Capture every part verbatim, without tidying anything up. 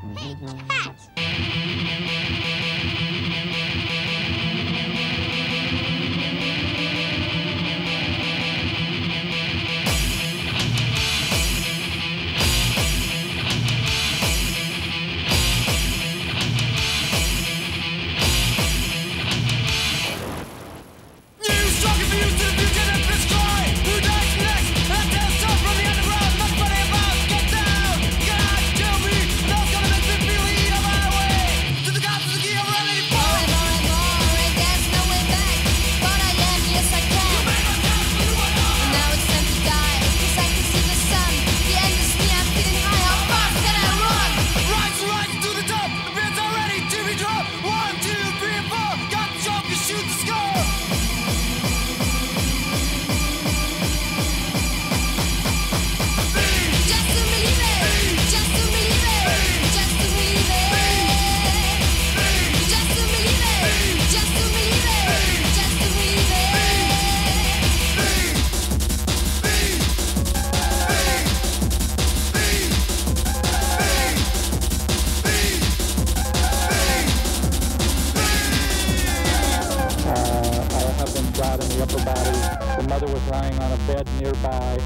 Hey, cat! In the upper body. The mother was lying on a bed nearby.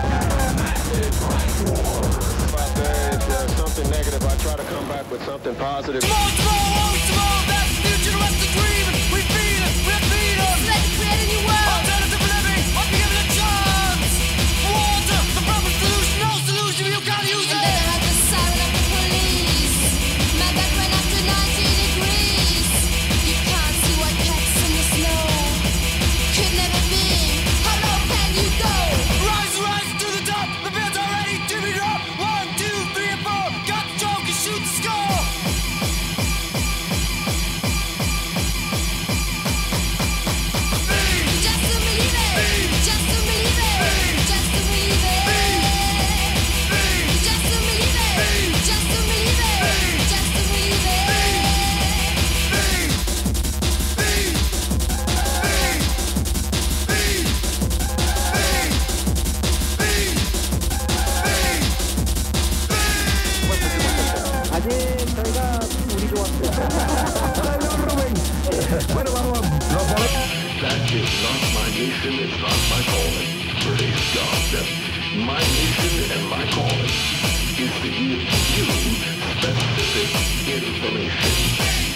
If out there is uh, something negative, I try to come back with something positive. Tomorrow, tomorrow, oh, tomorrow, that's the future, that's the dream. We feed it, we feed it. Let's create a new world. Alternative living, must be given a chance. Water, the proper solution, no solution, you gotta use it. And then I had the siren of the police. My back went up to ninety degrees. You can't see what cats in the snow. Could never be. How low can you go? Rise, rise to the top. The bills are ready to be dropped. One, two, three, and four. Got the joke and shoot the score. Just to believe it. Just to believe it. Just to believe it. Just to believe it. Just to believe it. Just to believe it. Ayer 저희가 운이 좋았어요. Bueno, vamos. Los boletos. That is not my mission, it's not my calling. Praise God. My mission and my calling is to give you specific information.